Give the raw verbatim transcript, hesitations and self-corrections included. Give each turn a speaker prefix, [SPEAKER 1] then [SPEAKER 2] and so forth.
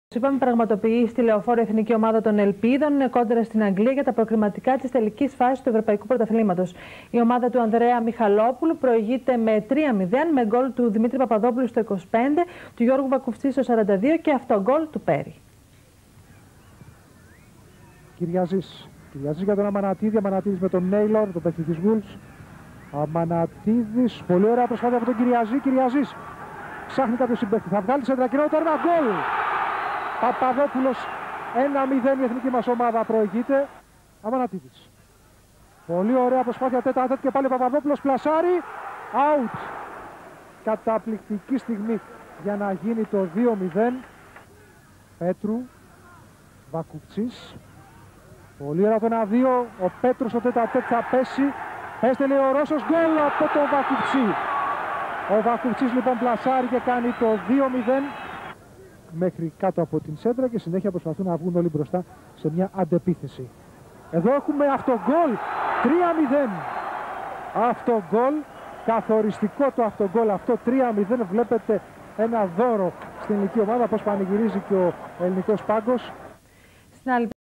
[SPEAKER 1] Είπαμε, πραγματοποιεί στη Λεωφόρο Εθνική Ομάδα των Ελπίδων κόντρα στην Αγγλία για τα προκριματικά της τελικής φάσης του Ευρωπαϊκού Πρωταθλήματος. Η ομάδα του Ανδρέα Μιχαλόπουλου προηγείται με τρία μηδέν με γκολ του Δημήτρη Παπαδόπουλου στο είκοσι πέντε, του Γιώργου Βακουφτσή στο σαράντα δύο και αυτογκολ του Πέρι.
[SPEAKER 2] Κυριαζής. Κυριαζής για τον Αμανατίδη. Αμανατίδης με τον Νέιλορ, τον παίκτη της Wolves. Αμανατίδης. Πολύ ωραία προσπάθεια από τον Κυριαζή. Κυριαζής. Ψάχνει κάποιο συμπαίχτη. Θα βγάλει σε τρακινότητα ένα γκολ. Παπαδόπουλος ένα μηδέν, η εθνική μας ομάδα προηγείται. Αμανατίδης. Πολύ ωραία προσπάθεια τέτα τέτα και πάλι ο Παπαδόπουλος πλασάρει. Out. Καταπληκτική στιγμή για να γίνει το δύο μηδέν. Πέτρου. Βακουφτσής. Πολύ ωραία το ένα δύο. Ο Πέτρος στο τέτα τέτα θα πέσει. Έστελε ο Ρώσος, γκολ από τον Βακουφτσή. Ο Βακουφτσής λοιπόν πλασάρει και κάνει το δύο μηδέν μέχρι κάτω από την σέντρα και συνέχεια προσπαθούν να βγουν όλοι μπροστά σε μια αντεπίθεση. Εδώ έχουμε αυτογκολ, τρία μηδέν. Αυτογκολ, καθοριστικό το αυτογκολ αυτό, τρία μηδέν. Βλέπετε ένα δώρο στην ελληνική ομάδα, πώς πανηγυρίζει και ο ελληνικός πάγκος.